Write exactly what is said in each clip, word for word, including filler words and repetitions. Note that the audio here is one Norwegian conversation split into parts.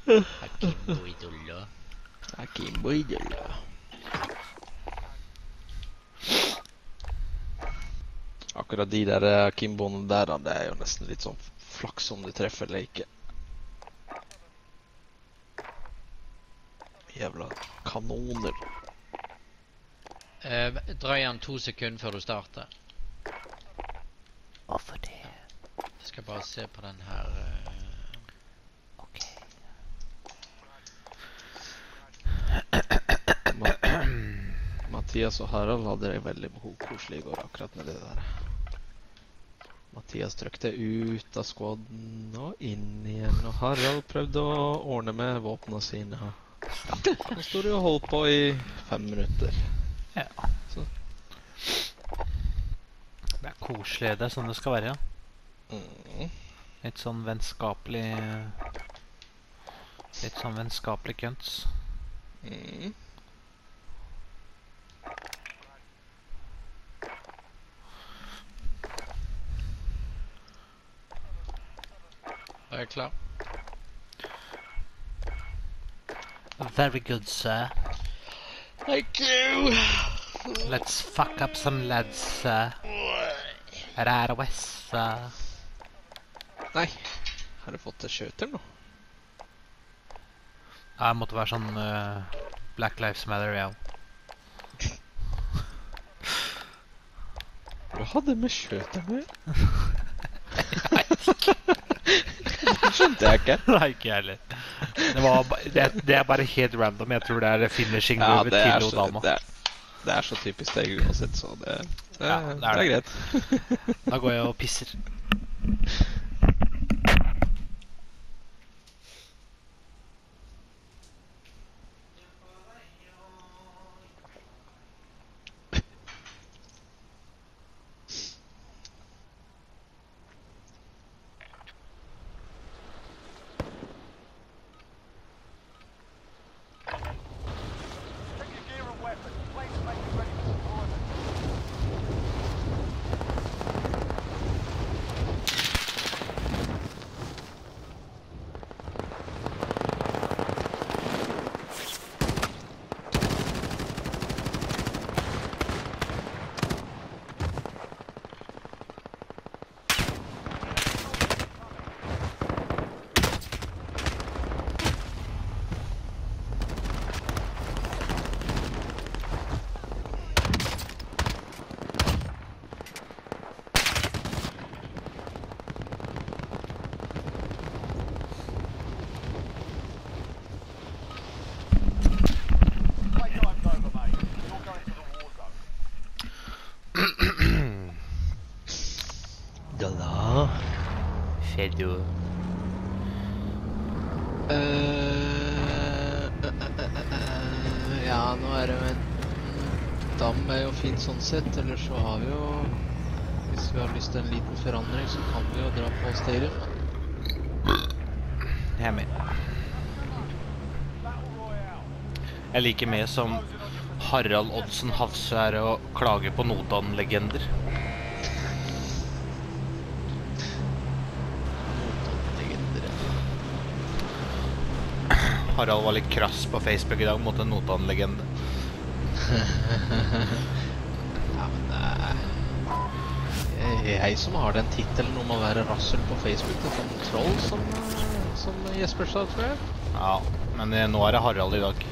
Akimbo Idolla. Akimbo Idolla. Akkurat de der Akimboene der, da, det er jo nesten litt sånn flaks om du treffer eller ikke. Jævla kanoner. Eh, dra igjen to sekunder før du starter. Hvorfor det? Jeg skal bare se på den her. eh. Ok. Mathias og Harald hadde det veldig koselig i går akkurat med det der. Mathias trykte ut av squaden og inn igjen, og Harald prøvde å ordne med våpnene sine. Nå stod de og holdt på i fem minutter. Ja. Så. Det er koselig, det er sånn det skal være, ja. Mm. Litt sånn vennskapelig... Litt sånn vennskapelig kønts. Mm. Er jeg klar? Very good, sir. Thank you! Let's fuck up some lads, sir. Right away, sir. Nei, har du fått til skjøter nå? Ja, det måtte være sånn uh, Black Lives Matter, ja. Hva hadde med skjøter med? Det skjønte jeg ikke. Nei, ikke jeg heller. Det, var ba det, det er bare helt random. Jeg tror det er finishing Ja, move det er, til så, Odama. det, er, det er så typisk deg uansett, så det, det, Ja, det, det er er, det. greit. Da går jeg og pisser. Dalla. Fedo. Uh, uh, uh, uh, ja, nå er det jo en dam er jo fint sånn sett, eller så har vi jo, hvis vi har lyst til en liten forandring, så kan vi jo dra på stadion. Jeg er med. Jeg liker med som Harald Oddsen Hafsvær og klager på Notan-legender. Harald var litt krass på Facebook i dag mot en Notan-legende. Ja, men det er jeg, jeg som har den titelen om å være rassel på Facebook, det er sånn troll som, som Jesper sa, tror jeg. Ja, men eh, nå er det Harald i dag.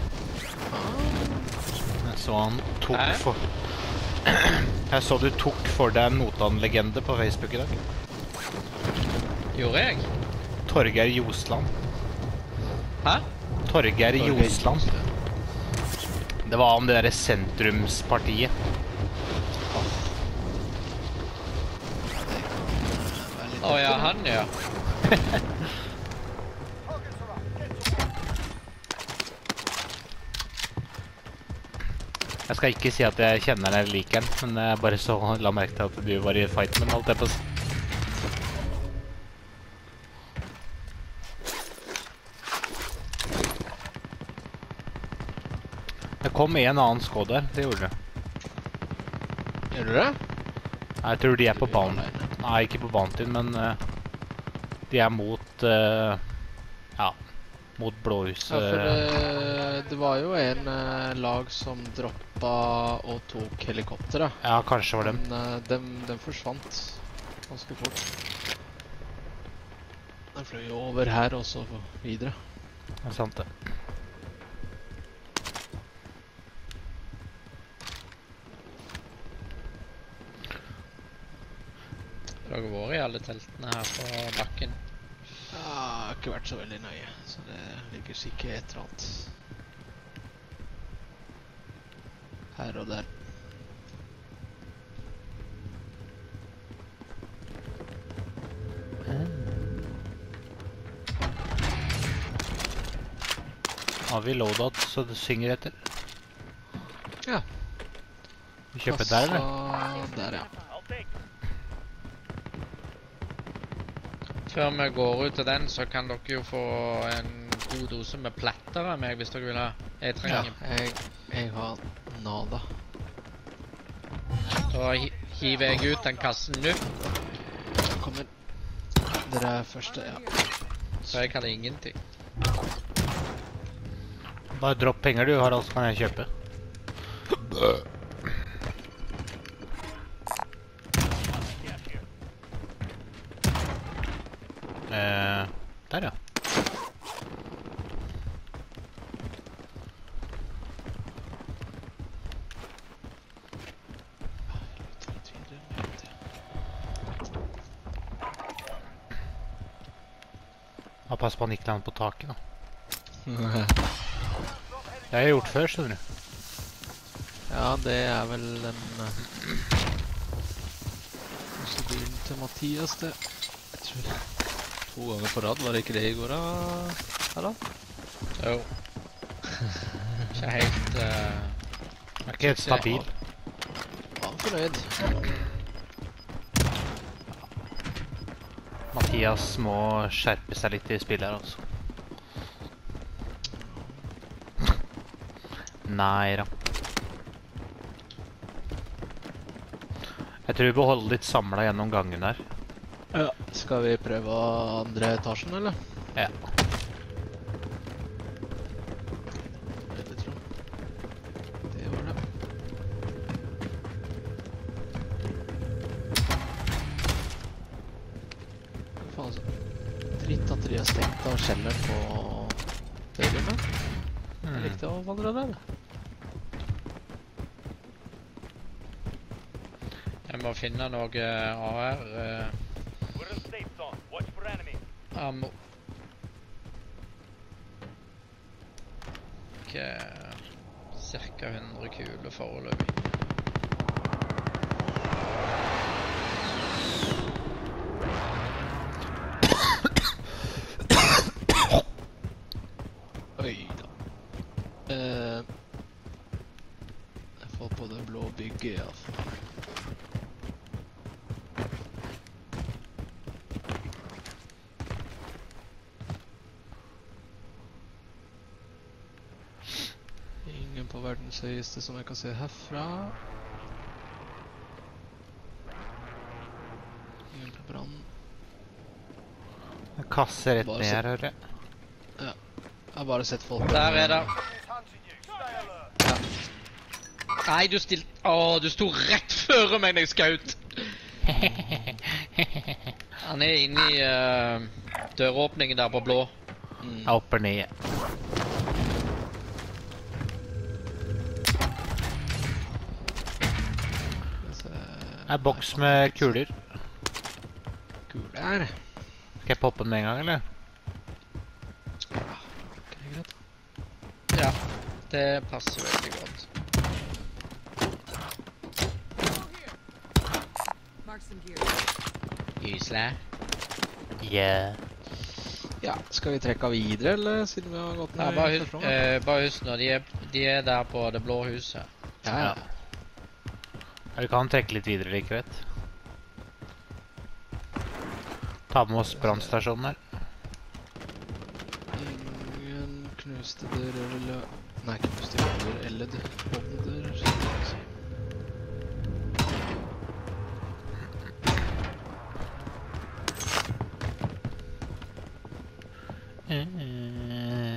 Jeg så han tok Hæ? for... Jeg så du tok for deg en Notan-legende på Facebook i dag. Gjorde jeg? Torgeir Josland. Hæ? Torgeir Josland. Det var om det der sentrumspartiet. Å ja, han ja. Jeg skal ikke si at jeg kjenner den eller liker den, men jeg bare så la merke til at du var i fight med den, alt det på. Det kom en annen skåd der, det gjorde det. Gjør du det? Jeg tror de er på Bounty. Nei, ikke på Bounty, men uh, de er mot, uh, ja, Mot blåhuset. Ja, for det, det var jo en eh, lag som droppa og tok helikopteret. Ja, kanskje var dem. Men eh, dem, dem forsvant ganske fort. Den fløy jo over her og så videre. Det er sant det. Har dere vært i alle teltene her på bakken? Ja, jeg har ikke vært så veldig nøye, så det ligger sikkert et eller annet her og der. Har vi loadout så det synger etter? Ja. Vi kjøper der, eller? Kassa der, ja. Før vi går ut til den, så kan dere jo få en god dose med platter av meg, hvis dere vil ha. Jeg Ja, trenger. jeg, jeg har nada. Da hi hiver jeg ut den kassen nå, Kommer. Dere er første, ja. så jeg hadde ingenting. Bare dropp penger du, Harald, så kan jeg kjøpe. Eh, der, ja. Ja, pass på han ikke lander på taket, da. Det har jeg gjort før, skjønner du. Ja, det er vel den uh, prosedyren til Mathias, det. Jeg tror to ganger på rad, var det ikke det i går, da? Harald? Jo. Ikke helt... Uh, Jeg er ikke helt stabil. Var han fornøyd? Mathias må skjerpe seg litt i spillet her, altså. Nei da. Jeg tror vi beholder litt samlet gjennom gangen her. Ja. Skal vi prøve andre etasjen, eller? Ja. Det tror jeg. Det var det. Faen så dritt at de har stengt av kjelleren på dørene. Hmm. Jeg likte å vandre der. jeg må finne noe A R. Uh, ammo. Ikke cirka hundre kuler foreløpig. Oi da. Eh, jeg får på det blå bygget i hvert fall. Ingen på verdens høyeste som jeg kan se herfra. Ingen på brann. En kasse rett Bare ned så- her, hører jeg. Jeg har bare sett folk. Der er det. Nei, du stilte... Åh, du sto rett før meg når jeg skaut. Han er inne i uh, døråpningen der på blå. Mm. Jeg hopper ned. En boks med kuler. Kuler. Skal jeg poppe den med en gang, eller? Ok, greit. Ja, det passer veldig godt. Gysle. Yeah. Ja, skal vi trekke videre, eller siden vi har gått Ja, ned bare i husk, første omgang? eh, bare husk nå, de er, de er der på det blå huset. Ja, ja. Ja, vi kan trekke litt videre like vet. Ta med oss brannstasjonen her. Ingen knuste dører eller... Nei, knuste dører eller åpne dører. så det er så- Eh,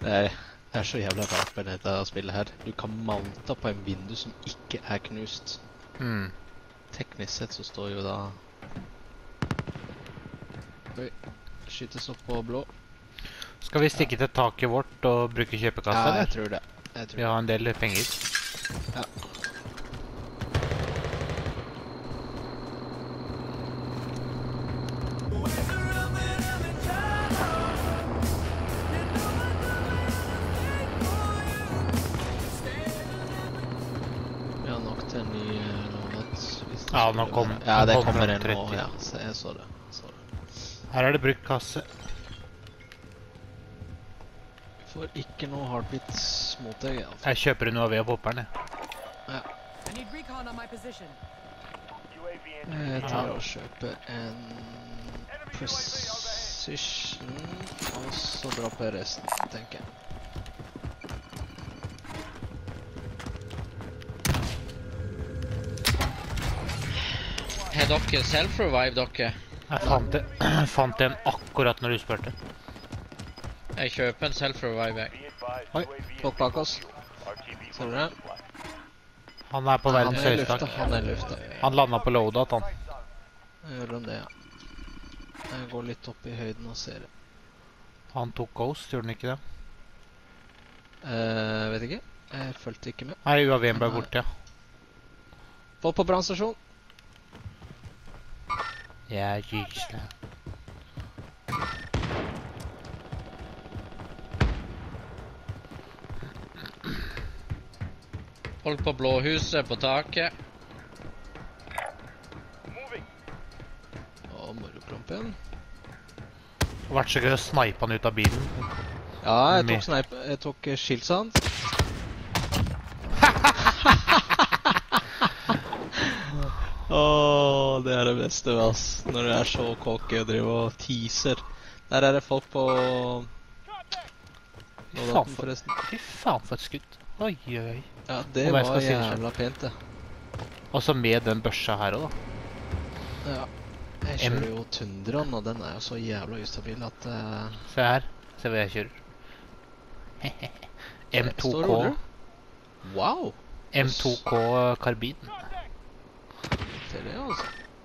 Det er, det er så jævla rart med dette spillet her. Du kan mounta på en vindu som ikke er knust. Mm. Teknisk sett så står jo da... Oi, skytes opp på blå. Skal vi stikke til taket vårt og bruke kjøpekassa, Ja, jeg eller? tror det. Jeg tror Vi har en del penger. Ja. Vi har nok til en ny eh, loadout, hvis det Ja, skulle nå kom- være. Ja, nå det kommer kommer den en nå, tretti. ja. Så jeg så det. Så det. Her er det brukt kasse. Vi får ikke noe heartbeats mot deg, i alle fall. Jeg kjøper en U A V og popper den, jeg. I need recon on my position. Jeg tar og kjøper en precision, og så dropper jeg resten, tenker jeg. Har dere self-revive, dere? Jeg fant, det, fant den akkurat når du spurte. Jeg kjøper en self-revive, jeg. Oi. Folk bak oss. Ser du det? Han er på Han verdens er i høyeste lufta, tak. han er i lufta. Han landet på loadout, han. Gjør han det, ja. Jeg går litt opp i høyden og ser det. Han tok Ghost, gjorde han ikke det? Eh, vet ikke. Jeg følte ikke med. Nei, U A V-en ble borte, ja. Folk på brannstasjon. Ja, gysla. Folk på blåhuset på taket. Å, moroklumpen. Det har vært så gøy å snipe han ut av bilen. Ja, jeg Med- tok snipe. Jeg tok uh, skilsand. Åh, det er det beste, ass. Når du er så cocky og driver og teaser. Der er det folk på... Faen Loadouten, for, forresten. fy faen for et skudd. Oi, oi, oi. Ja, det Om jeg var skal si det selv. jævla pent, det. Og så med den børsa her også, da. Ja. Jeg kjører jo Tundraen, og den er jo så jævla ustabil at... Uh, Se her. Se hva jeg kjører. M to Står K. roller. Wow! M to K karbin. Ser det, altså.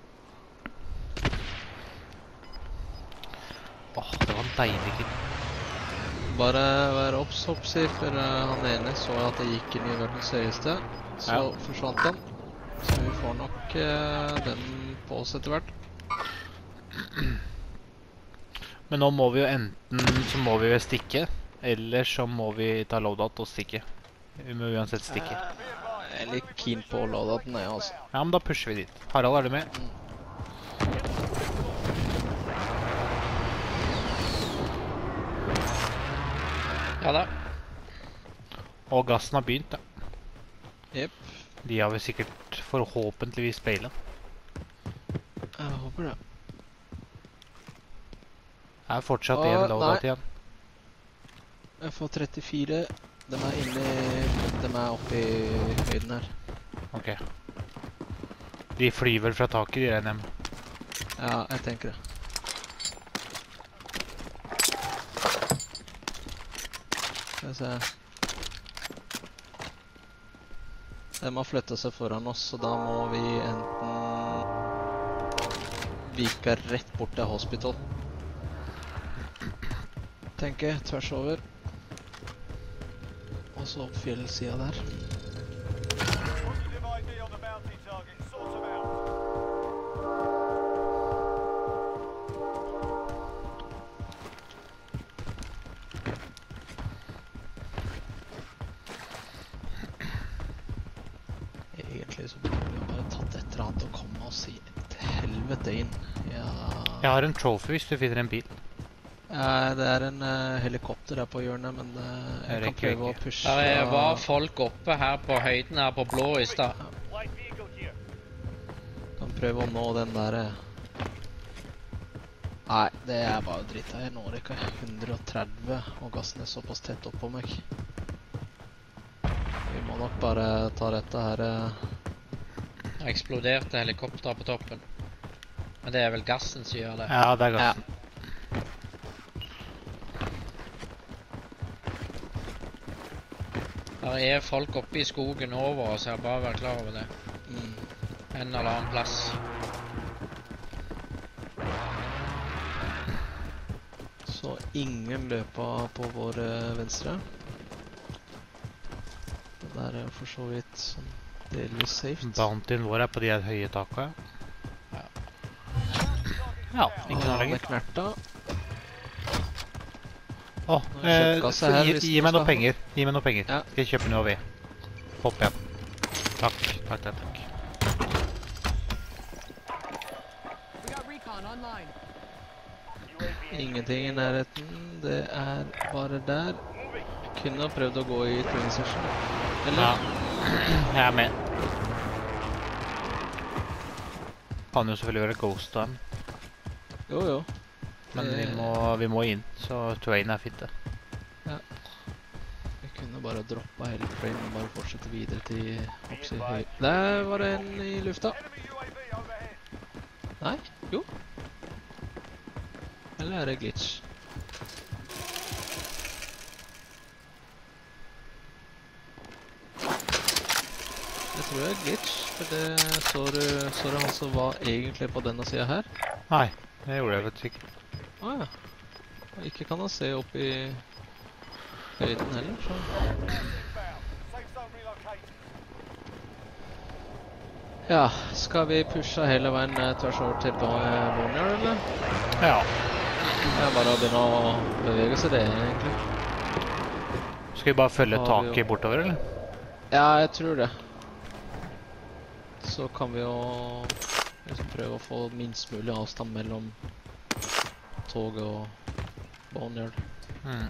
Åh, det var en deilig kid. Bare vær obs, hoppsi, for uh, han ene så at det gikk inn i verdens høyeste. Så Ja. forsvant han. Så vi får nok uh, den på oss etter hvert. Men nå må vi jo enten så må vi vel stikke, eller så må vi ta loadout og stikke. Vi må uansett stikke. Jeg er litt keen på loadouten, jeg, altså. Ja, men da pusher vi dit. Harald, er du med? Ja da. Og gassen har begynt, da. Jepp. De har vi sikkert forhåpentligvis speila. Jeg håper det. Det er fortsatt Åh, en loadout nei. igjen. Jeg får trettifire. De er inne i... De er oppe i høyden her. Ok. De flyr vel fra taket, de regner jeg med. Ja, jeg tenker det. Skal vi se. De har flyttet seg foran oss, så da må vi enten vike rett bort til hospital. Tenker jeg, tvers over. Og så opp fjellsida der. Egentlig så burde vi bare tatt et eller annet og komme oss i et helvete inn. Ja, Jeg har en trophy hvis du finner en bil. Eh, det er en eh, helikopter der på hjørnet, men eh, jeg Jeg kan rekker prøve å ikke. pushe. Der var folk oppe her på høyden her på blå i stad. Kan prøve å nå den der. eh. Nei, det er bare dritt. Jeg når ikke hundre og tretti, og gassen er såpass tett oppå meg. Vi må nok bare ta dette her. eh. Det eksploderte helikopter på toppen. Men det er vel gassen som gjør det. Ja, det er gassen. Her er folk oppe i skogen over, så jeg bare vær klar over det. Mm. En eller annen plass. Så ingen løper på vår eh, venstre. Det der er for så vidt sånn delvis safe. Bountyen vår er på de her høye taket. Ja. Ja, ikke noe Han er lenger. knerta. Åh, Nå eh, kjøpkassa her, gi, hvis gi du meg noe skal- penger. Gi meg noe penger. Ja. Skal jeg kjøpe noe ved. Hopp igjen. Takk, takk, takk, takk. We got recon online. Ingenting i nærheten. Det er bare der. Kunne ha prøvd å gå i training session. Eller? Ja, jeg er med. Kan jo selvfølgelig være ghost time, Jo, jo. men vi Det- må, vi må inn, så train er fint det. Vi kunne bare droppa hele train og bare fortsette videre til oppsida høy. Der var det en i lufta. Nei? Jo. Eller er det glitch? Jeg tror det er glitch, for det så du, så du han som var egentlig på denne sida her? Nei, det gjorde jeg vet ikke. Ah ja. Og ikke kan han se opp i høyden heller, så... Ja, skal vi pushe hele veien eh, tvers over til Bonnier, eller? Ja, Det er bare å begynne å bevege seg det, egentlig. skal vi bare følge Har vi jo- taket bortover, eller? Ja, jeg tror det. Så kan vi jo liksom prøve å få minst mulig avstand mellom toget og Bonnier. Mm.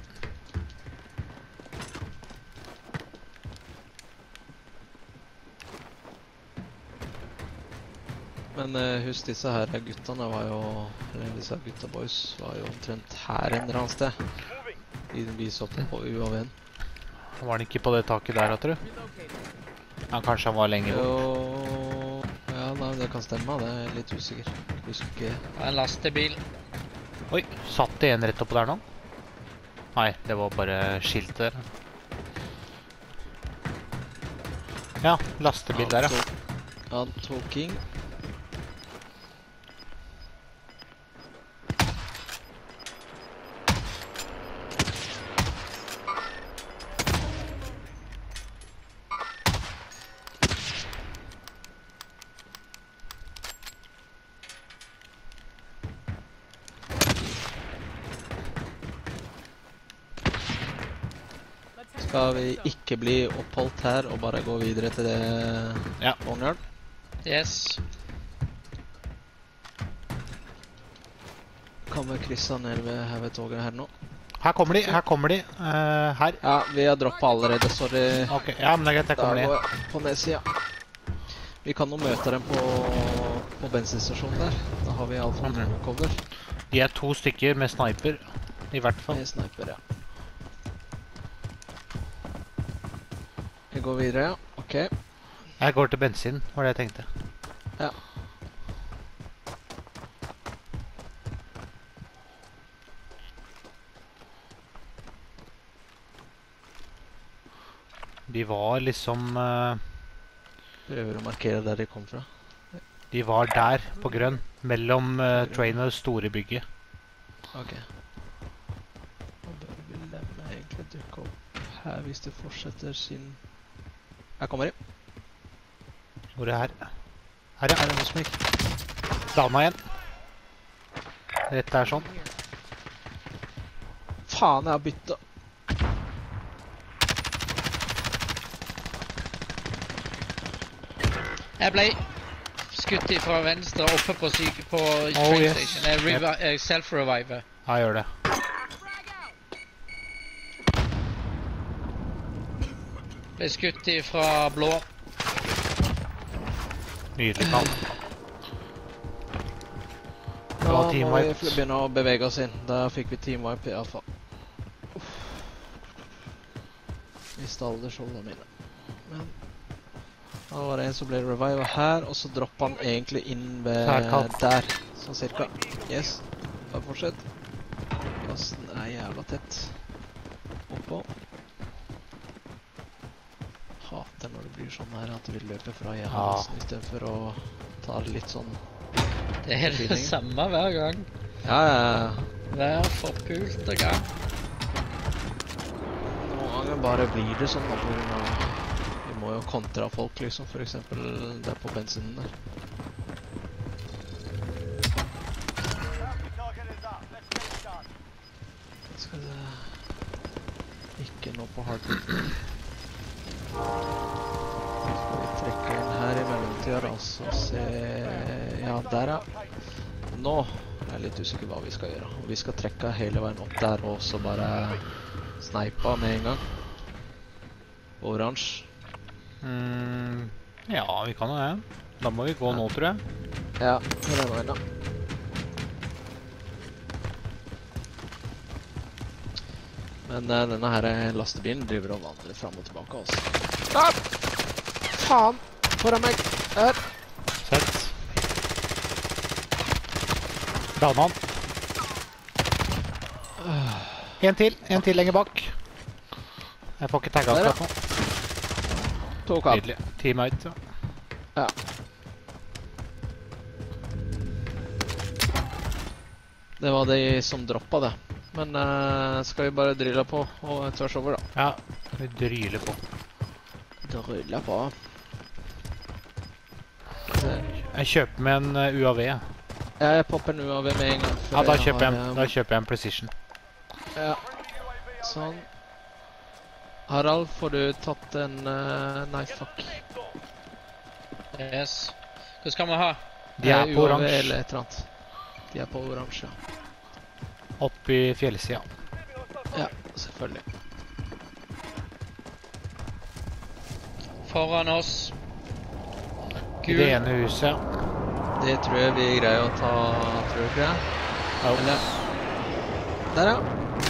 Men eh, husk, disse her guttene var jo, eller disse gutta boys var jo omtrent her en eller annen sted. De vi så på på U A V-en. Var han ikke på det taket der, tror du? Relocating. Ja, kanskje han var lenger bort. Jo, ja, nei, det kan stemme, det er jeg litt usikker. Husker ikke. Det er en lastebil. Oi, satt det en rett oppå der nå? Nei, det var bare skilt der. Ja, lastebil der, ja. Han tok King. Skal vi ikke bli oppholdt her og bare gå videre til det Ja. Bonnier? Yes. Kan vi krysse ned ved, her ved toget her nå? Her kommer de, her kommer de. Eh, her. Ja, vi har droppet allerede, sorry. Ok, ja, men det er greit, jeg Da kommer går ned. jeg på nedsida. Vi kan nå møte dem på, på bensinstasjonen der. Da har vi iallfall Mhm. noe cover. De er to stykker med sniper, i hvert fall. Med sniper, ja. Vi går videre, ja. Ok. Jeg går til bensin, var det jeg tenkte. Ja. De var liksom, eh, Prøver å markere der de kom fra. de var der på grønn, mellom eh, train og det store bygget. Ok. Nå bør vi lemme egentlig dukke opp her hvis det fortsetter sin... Her kommer de. Hvor er det her? Her, ja. Her er hos meg. Dana igjen. Rett der sånn. Faen, jeg har byttet. Jeg ble skutt fra venstre oppe på, syk på train Oh, yes. station. Jeg revi jeg self-reviver. Ja, gjør det. Ble skutt fra blå. Nydelig kall. Da var må team vi wipe. fl- begynne å bevege oss inn. Da fikk vi team wipe i alle fall. Mistet alle skjoldene mine. Men da var det en som ble revivet her, og så droppet han egentlig inn ved Her, kall. der. Sånn cirka. Yes. Bare fortsett. Gassen er jævla tett. Oppå. det når det blir sånn her at vi løper fra Ja. jævlasen i stedet for å ta det litt sånn. Det er det samme hver gang. Ja, ja, ja. Hver forpulte gang. Noen ganger bare blir det sånn da, på grunn av vi må jo kontra folk liksom, for eksempel der på bensinen der. Skal det ikke nå på hardbiten. Skal vi trekke inn her i mellomtiden, altså se, ja der ja. Nå er jeg litt usikker hva vi skal gjøre. Vi skal trekke hele veien opp der og så bare sneipa med en gang. Oransje. Mm, ja, vi kan jo det. Da må vi gå nå, tror jeg. Ja, det er veien da. Men uh, denne her lastebilen driver og vandrer frem og tilbake også. Ah! Faen! Foran meg! Her! Sett. Rana han. En til, en til lenger bak. Jeg får ikke tagget Der, ja. akkurat nå. Tok han. Nydelig. Team out, ja. Ja. Det var de som droppet det. Men uh, skal vi bare drille på og tvers over da? Ja, vi dryler på. Drille på. Jeg kjøper med en uh, U A V. Jeg popper en U A V med en gang. for Ja, da jeg kjøper jeg, har, en- um, da kjøper jeg en Precision. Ja. Sånn. Harald, får du tatt en... Uh, nei, fuck. Yes. Hva skal vi ha? De er Eh, på U A V oransje, eller et eller annet. De er på oransje. opp i fjellsida. Ja, selvfølgelig. Foran oss. I Gul. det ene huset. Det tror jeg vi greier å ta, tror du ikke det? Ja. Eller... Der ja.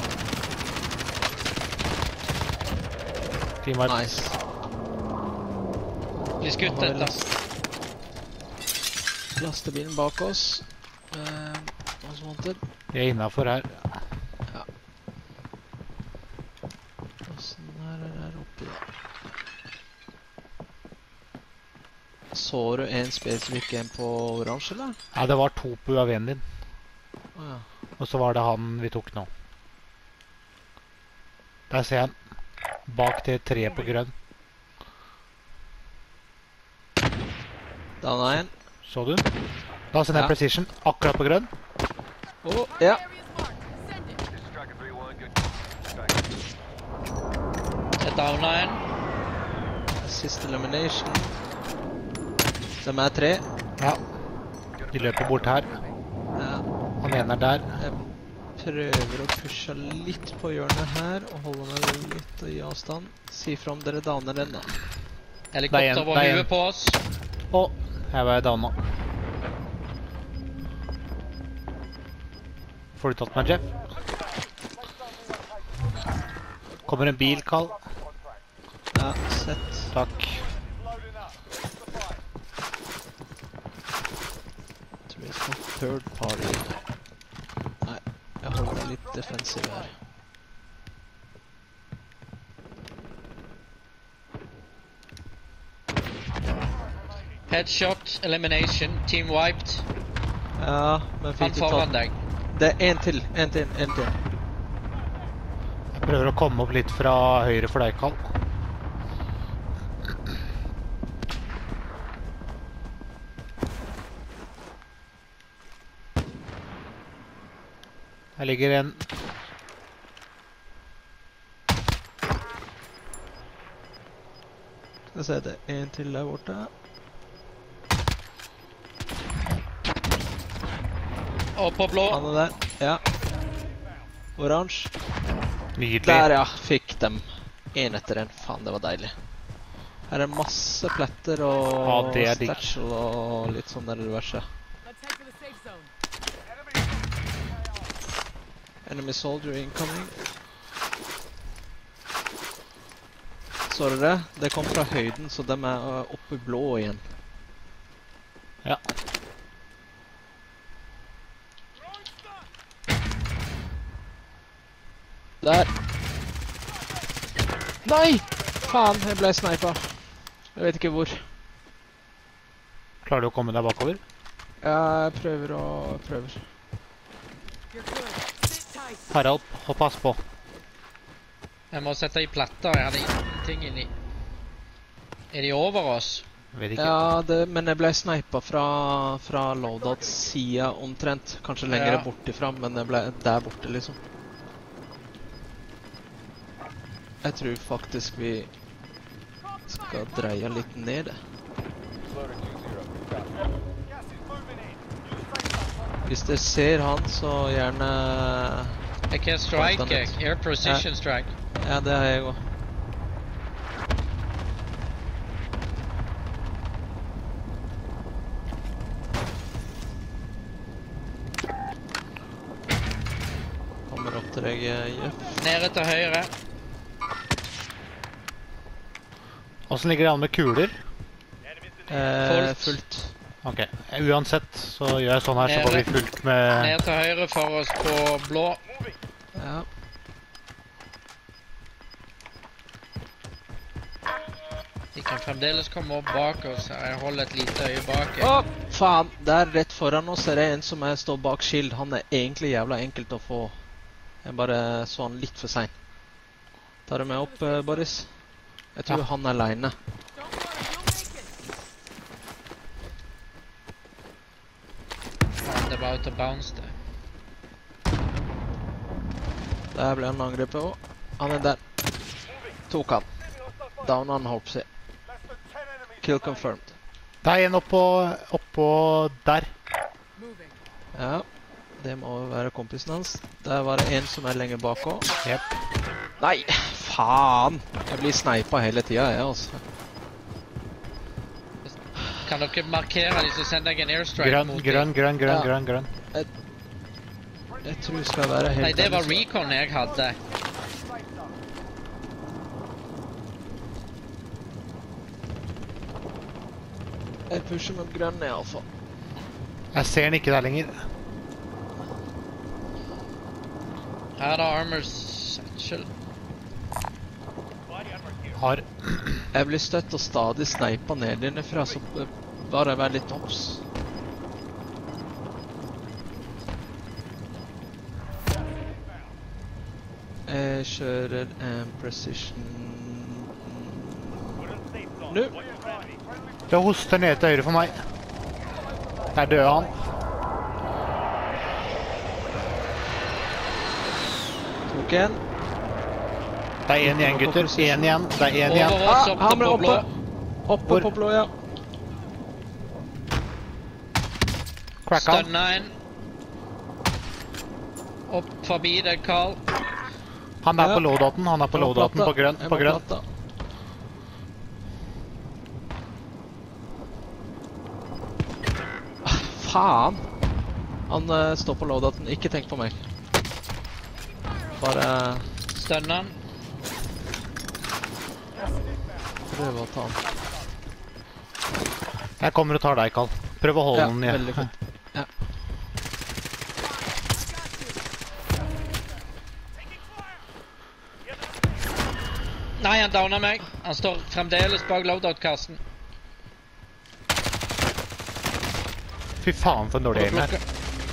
Team out. Nice. Blir skutt Nå har vi etter. last- Lastebilen bak oss. Uh, Most wanted. De er innenfor her. Hvordan er det der oppe da? Så du en spesifikk en på oransje, eller? Ja, det var to på U A V-en din. Åja. Og så var det han vi tok nå. Der ser jeg han. Bak det treet på grønn. Da er en. Så du? Da sender jeg Ja. Precision akkurat på grønn. Åh, ja. Area's marked. Send it. Jeg downa en. Assist elimination. De er tre. Ja. De løper bort her. Ja. Han ene er der. Jeg prøver å pushe litt på hjørnet her, og holde meg litt i avstand. Si fra om dere daner den da. Det er Helikopter en- over det er en. huet på oss. Å, her var jeg downa. Får du tatt meg, Jeff? Kommer en bil, Karl. Ja, sett. Takk. Jeg tror jeg skal third party. Nei, jeg holder meg litt defensiv her. Headshot, elimination, team wiped. Ja, men Han fikk du foran tatt... deg. Det er en til, en til, en til. Jeg prøver å komme opp litt fra høyre for deg, Karl. Her ligger en... Skal vi se, det er en til der borte. Og på blå. Han er der, ja. Oransje. Nydelig. Der ja, fikk dem. En etter en, faen det var deilig. Her er masse pletter og Ja, det er digg. statchel og litt sånn der diverse. Let's head for the safe zone. Enemy soldier incoming. Så dere det? Det kom fra høyden, så de er uh, oppe i blå igjen. Ja. Der. Nei! Faen, jeg ble snipa. Jeg vet ikke hvor. Klarer du å komme deg bakover? Jeg prøver å... prøver. You're good. Sit tight. Harald, hopp pass på. Jeg må sette i platter, jeg hadde ingenting inni. Er de over oss? Vet ikke. Ja, det, men jeg ble snipet fra, fra loadouts sida omtrent. Kanskje lenger Ja. bortifra, men jeg ble der borte, liksom. Jeg tror faktisk vi skal dreie litt ned. Hvis dere ser han, så gjerne... Jeg kan strike, Vent litt. jeg. Air precision strike. Ja, det har jeg også. Kommer opp til deg, Jeff. Nede til høyre. Hvordan ligger det an med kuler? Eh, Fullt. fullt. Ok, uansett så gjør jeg sånn her, så går vi fullt med... Ned til høyre for oss på blå. Ja. De kan fremdeles komme opp bak oss. Jeg holder et lite øye bak. Å, faen! Der rett foran oss er det en som er står bak skild. Han er egentlig jævla enkelt å få. Jeg bare så han litt for sent. Tar du med opp, eh, Boris? Jeg tror Ja. han er alene. Don't worry, you'll make it. Det var out of bounds, det. Der ble han angrepet også. Han er der. Tok han. Down han, håper jeg. Kill confirmed. Det er en oppå, oppå der. Moving. Ja, det må være kompisen hans. Der var det en som er lenger bak også. Jep. Nei, faen! Jeg blir snipet hele tiden, jeg, altså. Kan dere markere de, så sender jeg en airstrike Grønn, mot grønn, grønn, grønn, Ja. grønn, grønn. Jeg tror jeg skal være dem. helt... Nei, det var ærlig, så- recon jeg hadde. Jeg pusher med grønn i alle fall. Jeg ser den ikke der lenger. Her er det armor satchel. Har... Jeg blir støtt og stadig snipet ned innifra, så eh, bare vær litt obs. Jeg kjører en precision... Nå! Det hoster ned til høyre for meg. Der døde han. Tok en. Det er en igjen, gutter. En igjen. Det er en igjen. Over oss, Ah, oppe han ble på blå. oppe. Oppe Hvor? på blå, ja. Cracka han. Stønna en. Opp forbi deg, Carl. Han er Ja. på loadouten. Han er på Jeg må loadouten plate. på grønn. Jeg På må grønn. plate. Ah, faen! Han eh, står på loadouten. Ikke tenk på meg. Bare Stønna han. prøve å ta han. Jeg kommer og tar deg, Carl. Prøv å holde Ja, den igjen. veldig fint. Ja. Nei, han downa meg. Han står fremdeles bak loadout-kassen. Fy faen for en dårlig aim her.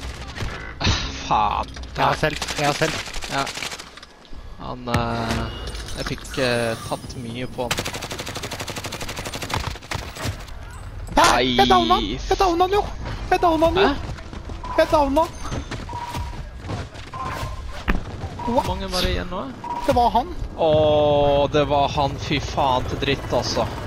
Faen! Jeg har selv. Jeg har selv. Ja. Han eh, Jeg fikk eh, tatt mye på han. Nei, jeg downa han! Jeg downa han jo! Jeg downa han jo! Hæ? Jeg downa han! Hvor mange var det igjen nå? Det var han. Åh, det var han. Fy faen til dritt, altså.